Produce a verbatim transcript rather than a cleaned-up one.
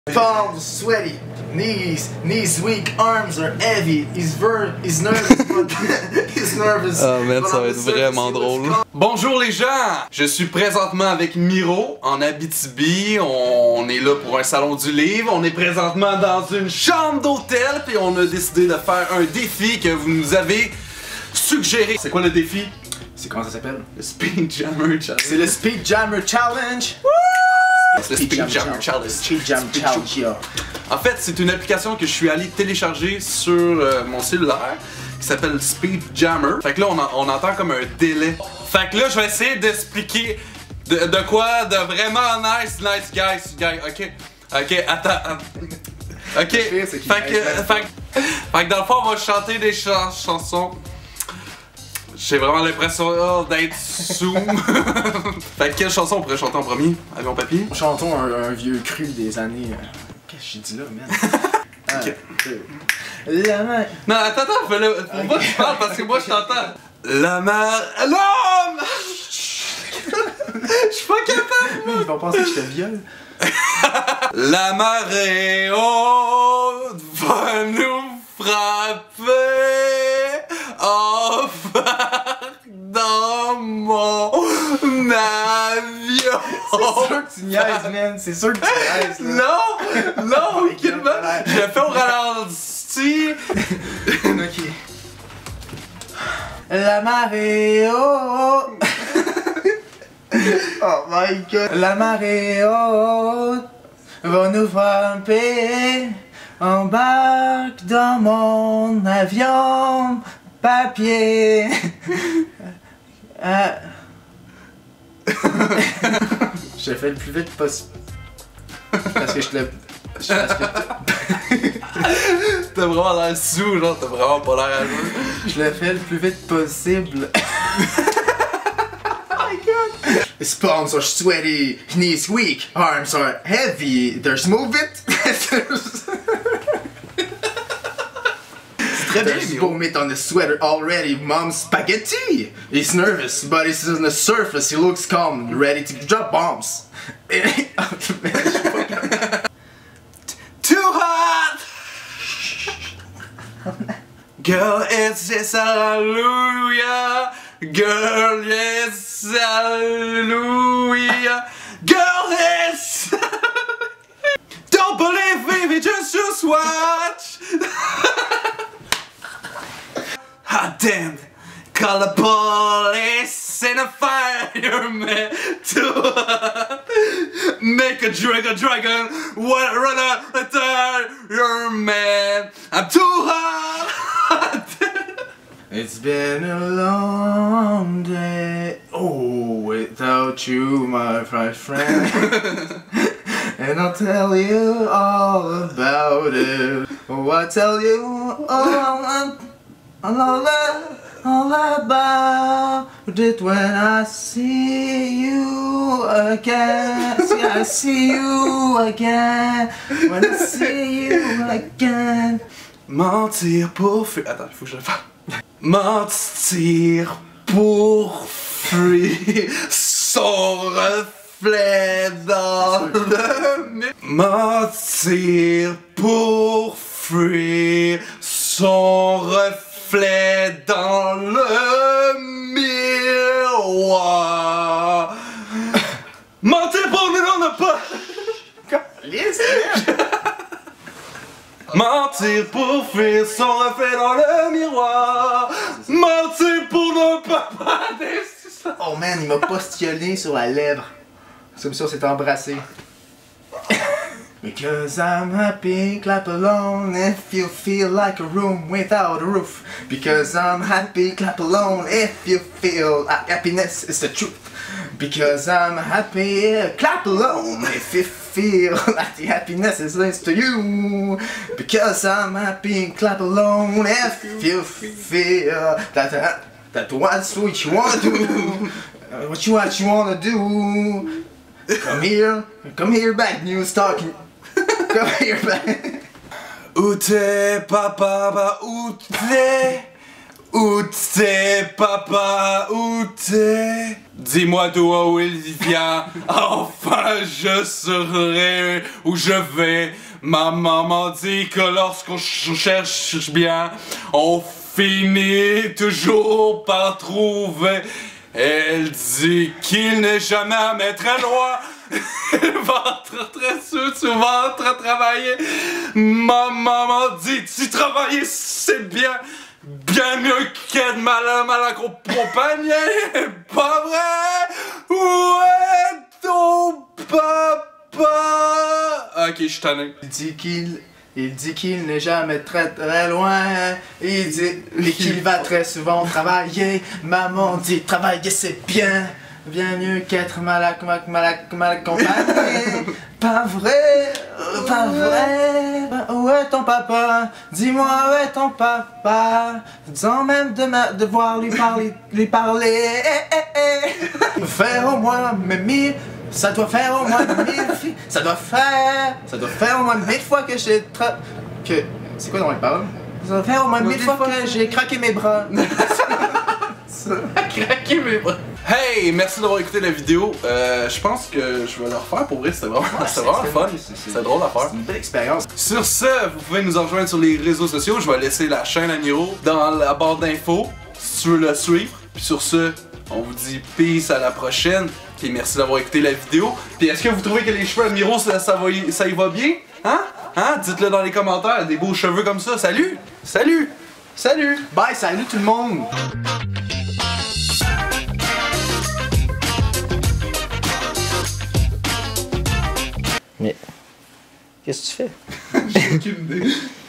Palms sweaty, knees, knees weak, arms are heavy, he's ver he's nervous, but he's nervous. Oh man, ça va être vraiment drôle. Bonjour les gens! Je suis présentement avec Miro en Abitibi. On est là pour un salon du livre. On est présentement dans une chambre d'hôtel. Puis on a décidé de faire un défi que vous nous avez suggéré. C'est quoi le défi? C'est comment ça s'appelle? Le Speed Jammer Challenge. C'est le Speed Jammer Challenge! Le Speed Jammer Challenge. Speed Jammer Challenge. En fait, c'est une application que je suis allé télécharger sur euh, mon cellulaire qui s'appelle Speed Jammer. Fait que là, on, en, on entend comme un délai. Fait que là, je vais essayer d'expliquer de, de quoi de vraiment nice, nice guys, guys. Ok, ok, attends. attends. Ok. Fait que, fait, fait que dans le fond, on va chanter des ch chansons. J'ai vraiment l'impression d'être sous. Fait que quelle chanson on pourrait chanter en premier? Avion papier? Chantons un, un vieux cru des années. Euh... Qu'est-ce que j'ai dit là, man? Ok. Un, deux. La main. Non, attends, attends, fais-le. Faut okay. Pas que tu parles parce que moi je t'entends. La mer. Non! Je suis pas capable, moi! Ils vont penser que je te viole. La marée haute va nous frapper. Embarque dans mon avion. C'est sûr que tu niaises, man. C'est sûr que tu niaises, là. Non! Non, aucunement. Je le fais au ralenti. Ok. La marée haute. Oh my god. La marée haute va nous frapper. Embarque dans mon avion papier. euh... Je le fais le plus vite possible. Parce que je le... Parce que... T'as vraiment l'air sous, genre, t'as vraiment pas l'air à jouer. Je le fais le plus vite possible. His palms are sweaty, knees weak, arms are heavy. There's move it. There's vomit on the sweater already. Mom's spaghetti. He's nervous, but he's on the surface. He looks calm, ready to drop bombs. Too hot. Girl, it's just hallelujah. Girl, yes, hallelujah. Girl, yes. Don't believe me, just just watch. Hot damn. Call the police and a fireman to make a dragon, dragon, what run a your man. I'm too hot. It's been a long day, oh, without you, my friend. And I'll tell you all about it. Oh, I'll tell you all, all, all about it when I see you again. See, I see you again. When I see you again. Mentir pour fuir. Attends, il faut que je le fasse. Mentir pour fuir son reflet dans le mur. Mentir pour fuir son reflet dans le miroir. Mentir pour nous, on n'a pas. Mentir pour fuir son reflet dans le miroir. Mentir pour ne pas parler. Oh man, il m'a postillonné sur la lèvre. C'est comme si on s'était embrassé. Because I'm happy, clap along if you feel like a room without a roof. Because I'm happy, clap along if you feel like happiness is the truth. Because I'm happy, clap along if you feel like the happiness is linked to you. Because I'm happy, clap along if you feel that uh, that what's what you want to do, uh, what you what you want to do. Come here, come here, bad news talking. Come here, bad. Où t'es, papa, bah où t'es? Où t'es, papa, où t'es? Dis-moi d'où il vient, enfin je saurai où je vais. Ma maman dit que lorsqu'on cherche bien, on finit toujours par trouver. Elle dit qu'il n'est jamais très loin. Elle va très très souvent très travailler. Ma maman dit si travailler c'est bien. Bien mieux qu'être mal, mal accompagné, pas vrai? Où est ton papa? Ok, je suis tanné. Il dit qu'il... Il dit qu'il n'est jamais très très loin. Il dit et qu'il va très souvent travailler. Maman dit travailler c'est bien. Bien mieux qu'être mal, mal, mal, mal accompagné. Pas vrai, pas vrai. Où est ton papa? Dis-moi où est ton papa? Sans même de devoir lui parler, lui parler. Eh, eh, eh. Faire au moins même mille. Ça doit faire au moins mille. Ça doit faire. Ça doit faire au moins mille fois que j'ai tra... Que. C'est quoi dans les paroles? Ça doit faire au moins mille fois que j'ai craqué mes bras. Craqué mes bras. Hey, merci d'avoir écouté la vidéo. Euh, je pense que je vais le refaire pour vrai, c'était vraiment, ouais, c'est vraiment fun. C'est drôle à faire. C'est une belle expérience. Sur ce, vous pouvez nous rejoindre sur les réseaux sociaux. Je vais laisser la chaîne à Niro dans la barre d'infos si tu veux le suivre. Puis sur ce, on vous dit peace à la prochaine. Puis merci d'avoir écouté la vidéo. Puis est-ce que vous trouvez que les cheveux à Niro, ça, ça, va, ça y va bien? Hein? Hein? Dites-le dans les commentaires. Des beaux cheveux comme ça. Salut! Salut! Salut! Bye, salut tout le monde! Mais qu'est-ce que tu fais? J'ai aucune idée.